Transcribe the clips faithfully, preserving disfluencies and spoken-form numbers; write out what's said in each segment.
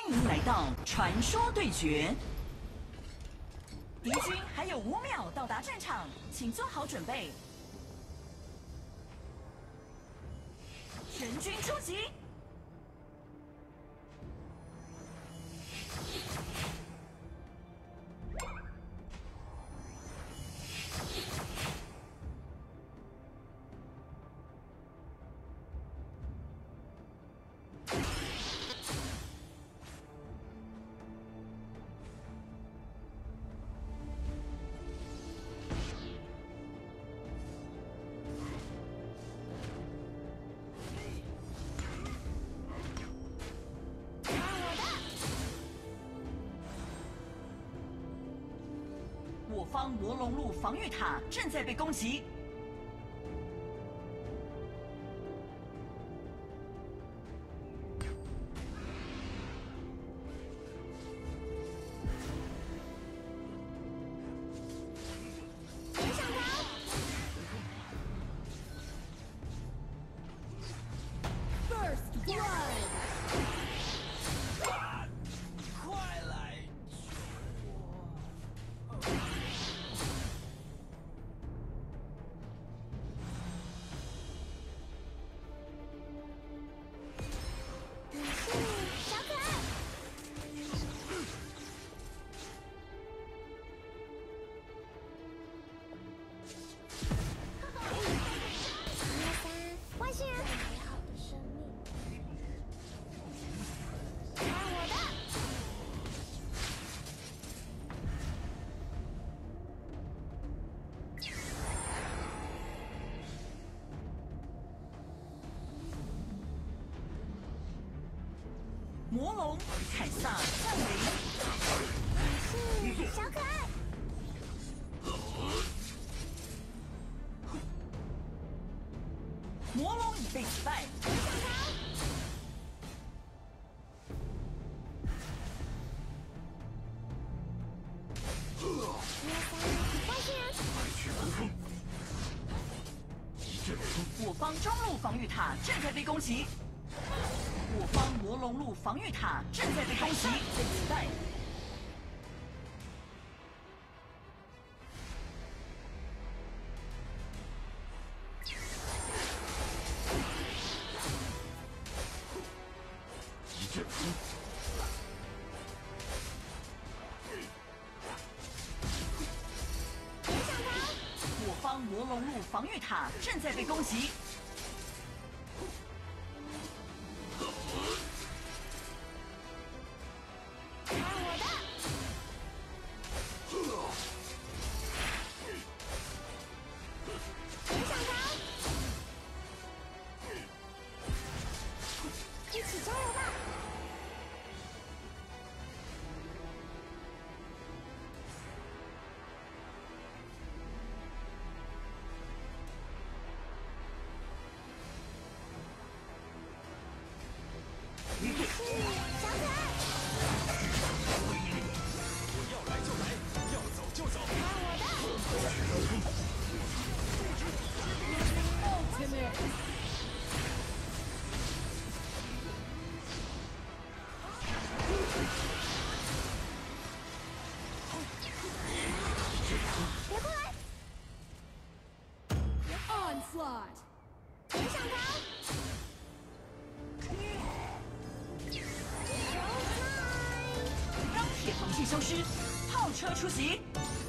迎来到传说对决。敌军还有五秒到达战场，请做好准备。全军出击！我方魔龙路防御塔正在被攻击。 别想逃！First blood。 魔龙凯撒降临， 是小可爱。 魔龙已被击败。 别想逃！外星人！ 我方中路防御塔正在被攻击。 我方魔龙路防御塔正在被攻击，被击败。 一阵风。 别想逃！ 我方魔龙路防御塔正在被攻击。 一起加油吧！你是小可爱。 我要来就来，要走就走。 看我的！ Ultimate。 别过来 ！Onslaught！ 别想逃！ 钢铁防线消失，炮车出击。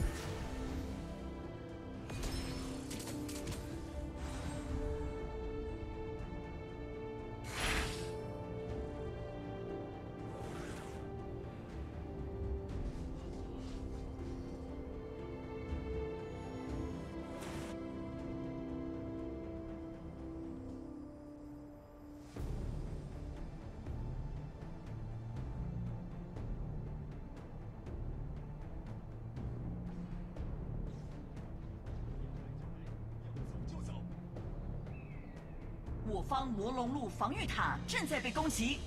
我方魔龙路防御塔正在被攻击。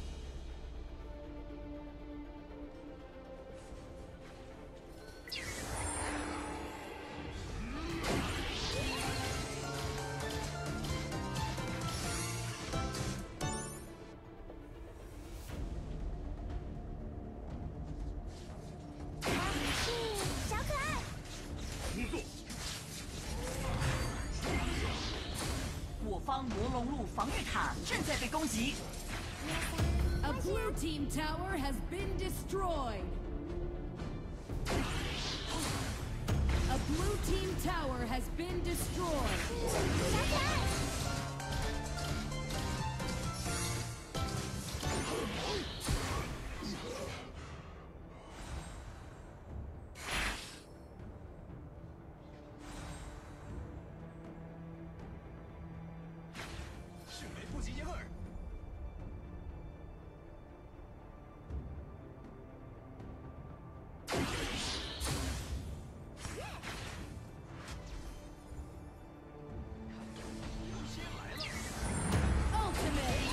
塔正在被攻击。 A blue team tower has been destroyed. A blue team tower has been destroyed. 小可爱， 迅雷不及掩耳。 Ultimate.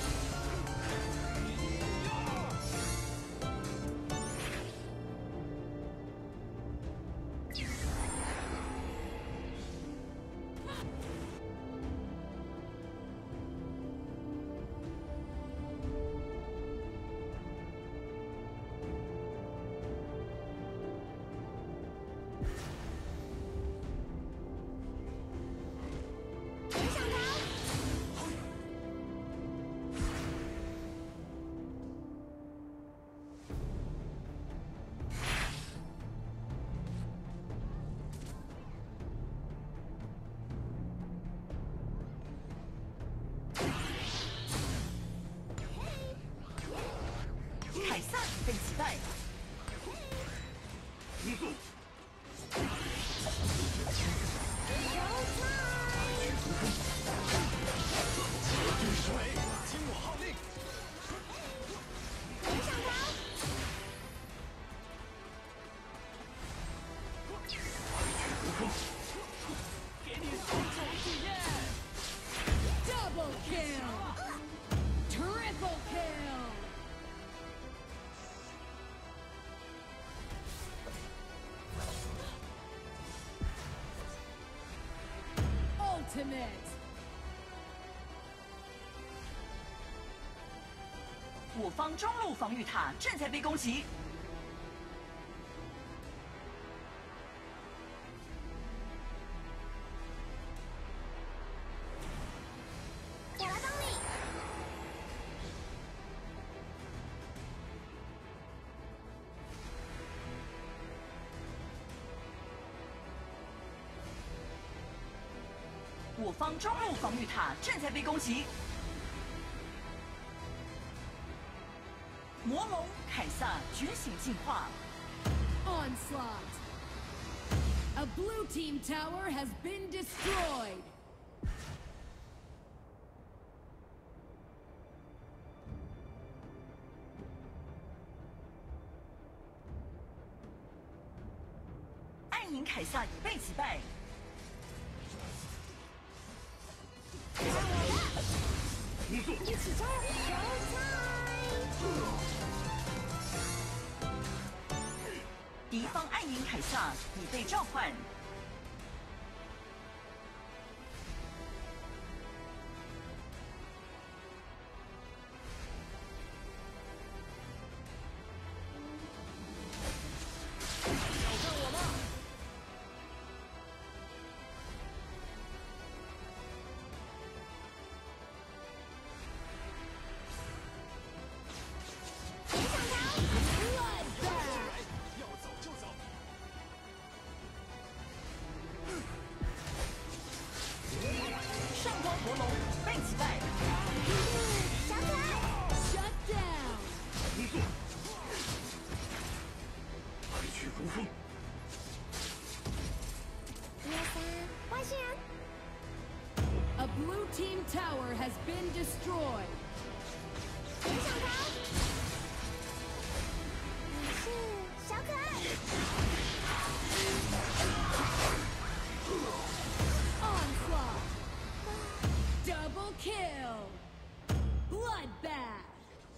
Ultimate. 我方中路防御塔正在被攻击。 我来帮你。 我方中路防御塔正在被攻击。魔龙凯撒觉醒进化。 Onslaught. A blue team tower has been destroyed. 暗影凯撒已被击败。 一起冲！球敌方暗影凯撒已被召唤。 挑战我吗？ 要走就走。 上光魔龙被击败。 小可爱， Shut down. 工作。来去如风。 一二三，外星人， A blue team tower has been destroyed. 别上高。你是小可爱， Onslaught. Double kill. Bloodbath.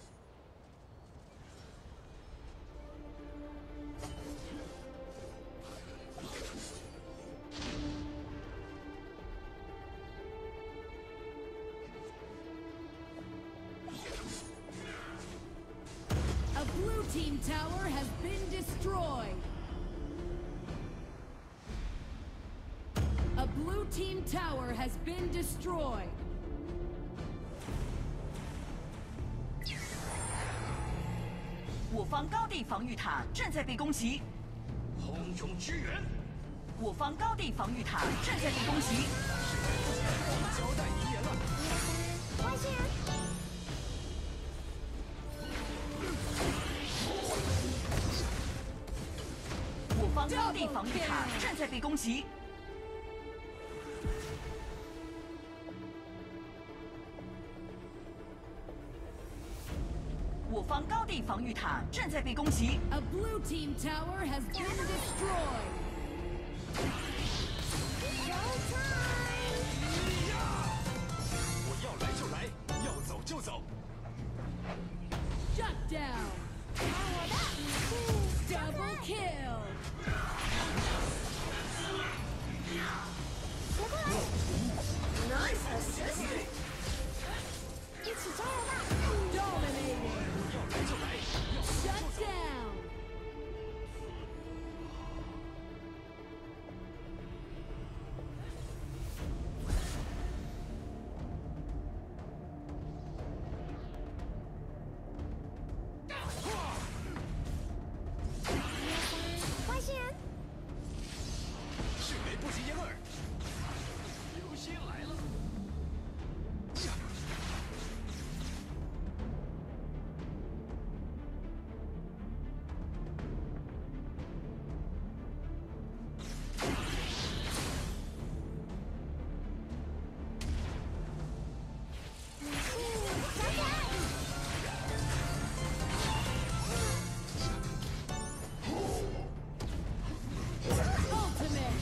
A blue team tower has been destroyed. A blue team tower has been destroyed. 方高地防御塔正在被攻击， 轰涌支援， 我方高地防御塔正在被攻击。 交代遗言了。 外星人， 我方高地防御塔正在被攻击。我方高地防御塔正在被攻击。 A blue team tower has been destroyed. Showtime！ 我要来就来，要走就走。 Shut down. 看我的， Double kill. 别过来！一起加油吧！ Dominating. 要来就来，要走 Shut 就走。 down. 外星人， 迅雷不及掩耳，流星来了。呀！ 你是小可爱。 Ultimate.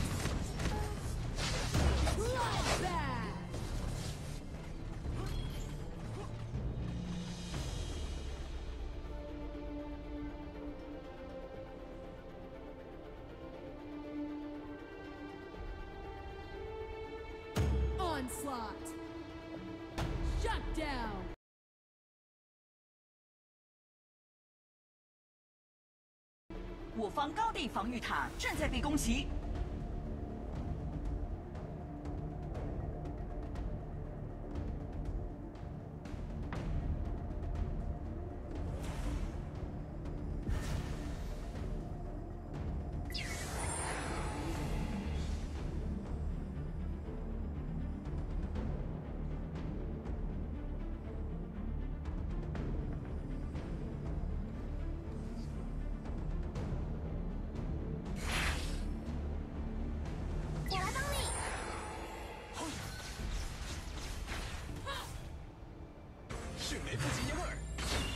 Bloodbath. Onslaught. Shut down. 我方高地防御塔正在被攻击。 我来帮你。 迅雷不及掩耳，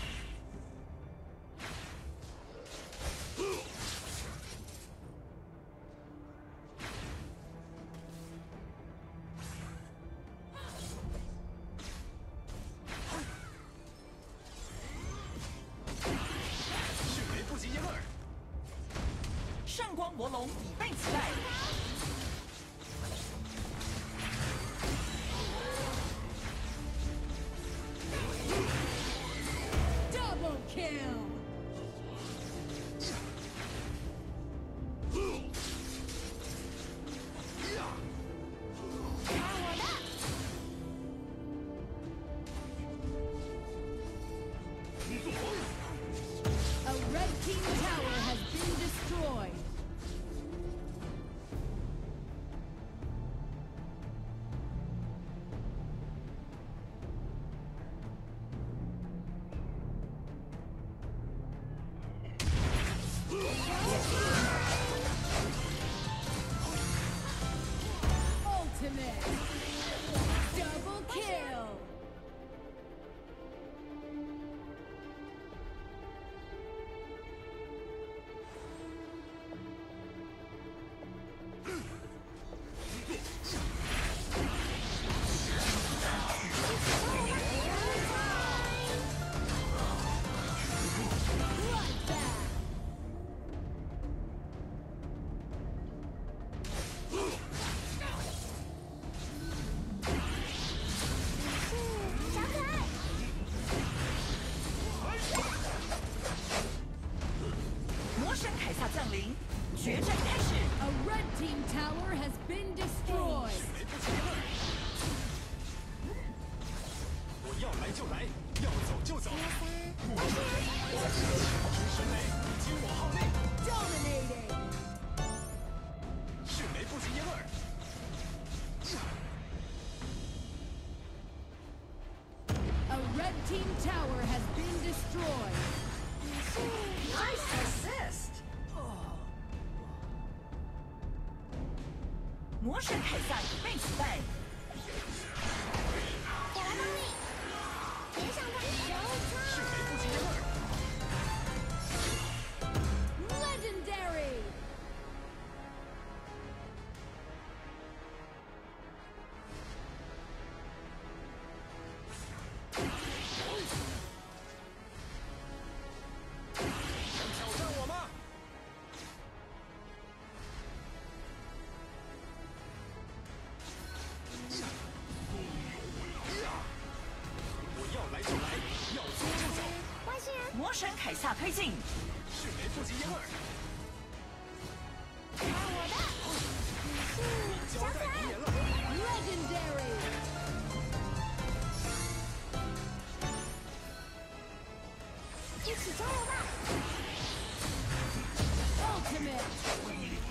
迅雷不及掩耳， 圣光魔龙已被击败。 Double kill. 看我的， A red team tower has been destroyed. Ultimate. Double kill. Bloodbath. 是小可爱。 魔神凯撒降临，决战开始。 A red team tower has been destroyed. 迅雷不及掩耳，我要来来就来，要走就走。 外星人， 神雷，听我号令。 Dominating. 迅雷不及掩耳。 A red team tower has been destroyed. Nice assist。魔神凯撒已被击败。 我来帮你。别想太迅手雷不及掩耳。 Legendary. 挑战我吗？我要来就来，要走就走。 外星人， 魔神凯撒推进。 迅雷不及掩耳。 看我的！你是交代遗言了。 Legendary. 一起加油吧！ Ultimate.